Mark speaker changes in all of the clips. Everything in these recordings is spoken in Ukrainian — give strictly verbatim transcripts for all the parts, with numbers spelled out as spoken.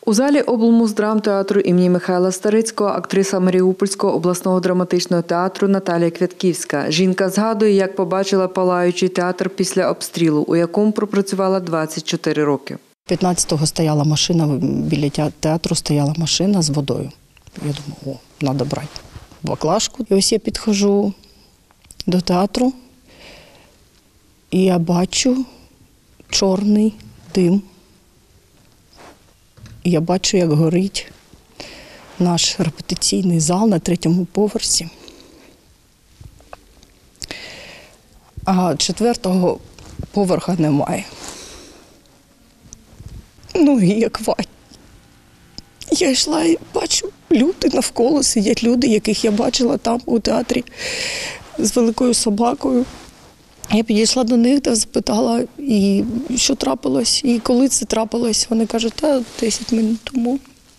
Speaker 1: У залі облмуздрамтеатру імені Михайла Старицького актриса Маріупольського обласного драматичного театру Наталія Квятківська. Жінка згадує, як побачила палаючий театр після обстрілу, у якому пропрацювала двадцять чотири роки.
Speaker 2: п'ятнадцятого стояла машина, біля театру стояла машина з водою. Я думаю, о, треба брати баклажку. І ось я підходжу до театру, і я бачу чорний дим. І я бачу, як горить наш репетиційний зал на третьому поверсі. А четвертого поверха немає. Ну і як вать. Я йшла і бачу, люди навколо сидять, люди, яких я бачила там у театрі з великою собакою. Я підійшла до них та запитала, і що трапилось, і коли це трапилось. Вони кажуть, та десять минут тому.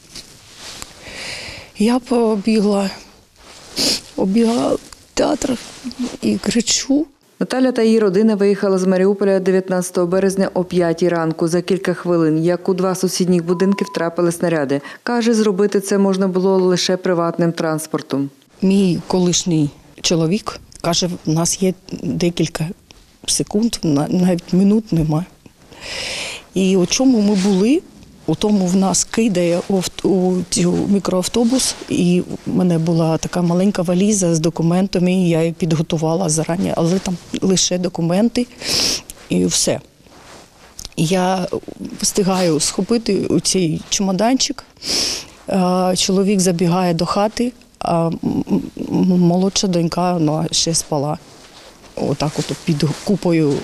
Speaker 2: Я побігла, обігла театр і кричу.
Speaker 1: Наталя та її родина виїхала з Маріуполя дев'ятнадцятого березня о п'ятій ранку. За кілька хвилин, як у два сусідніх будинки втрапили снаряди. Каже, зробити це можна було лише приватним транспортом.
Speaker 2: Мій колишній чоловік каже, в нас є декілька секунд, навіть минут немає. І у чому ми були, у тому в нас кидає у мікроавтобус, і в мене була така маленька валіза з документами, і я її підготувала зарані, але там лише документи і все. Я встигаю схопити цей чемоданчик, чоловік забігає до хати, а молодша донька, вона ще спала. Отак от під купою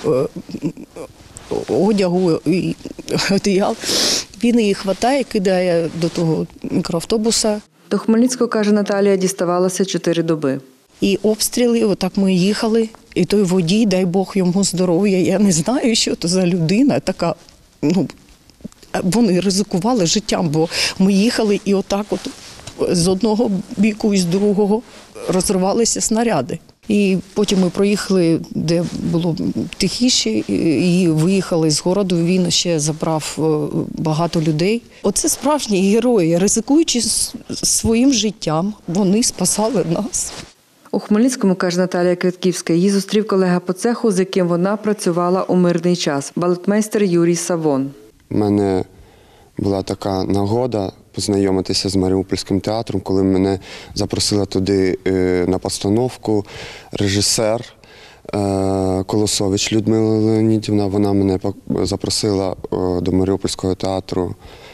Speaker 2: одягу і одіял. Він її хватає, кидає до того мікроавтобуса.
Speaker 1: До Хмельницького, каже Наталія, діставалося чотири доби.
Speaker 2: І обстріли, отак ми їхали, і той водій, дай Бог йому здоров'я, я не знаю, що це за людина така, ну, вони ризикували життям, бо ми їхали і отак от з одного біку і з другого розривалися снаряди. І потім ми проїхали, де було тихіше, і виїхали з городу. Він ще забрав багато людей. Оце справжні герої. Ризикуючи своїм життям, вони спасали нас.
Speaker 1: У Хмельницькому, каже Наталія Квятківська, її зустрів колега по цеху, з яким вона працювала у мирний час – балетмейстер Юрій Савон.
Speaker 3: У мене була така нагода познайомитися з Маріупольським театром, коли мене запросила туди на постановку режисер Колосович Людмила Леонідівна. Вона мене запросила до Маріупольського театру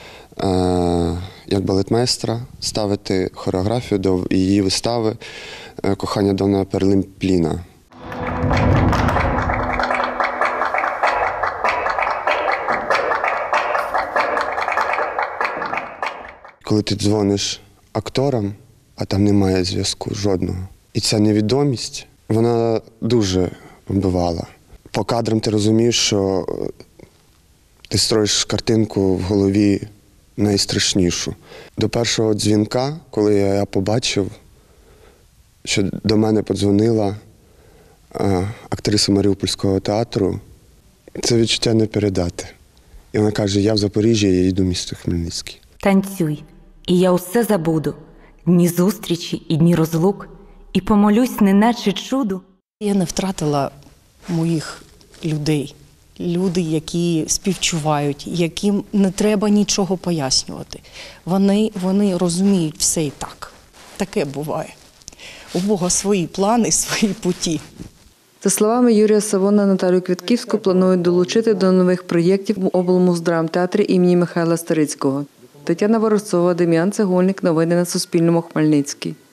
Speaker 3: як балетмейстра ставити хореографію до її вистави «Кохання Дона Перлімпліна». Коли ти дзвониш акторам, а там немає зв'язку жодного. І ця невідомість, вона дуже вбивала. По кадрам ти розумієш, що ти строїш картинку в голові найстрашнішу. До першого дзвінка, коли я побачив, що до мене подзвонила актриса Маріупольського театру, це відчуття не передати. І вона каже, я в Запоріжжі, я їду в місто Хмельницький.
Speaker 4: Танцюй, і я усе забуду, дні зустрічі і дні розлук, і помолюсь, неначе чуду.
Speaker 2: Я не втратила моїх людей, люди, які співчувають, яким не треба нічого пояснювати. Вони, вони розуміють все і так. Таке буває. У Бога свої плани, свої путі.
Speaker 1: За словами Юрія Савона, Наталію Квятківську планують долучити до нових проєктів у облмуздрамтеатрі імені Михайла Старицького. Тетяна Ворожцова, Дем'ян Цегольник. Новини на Суспільному. Хмельницький.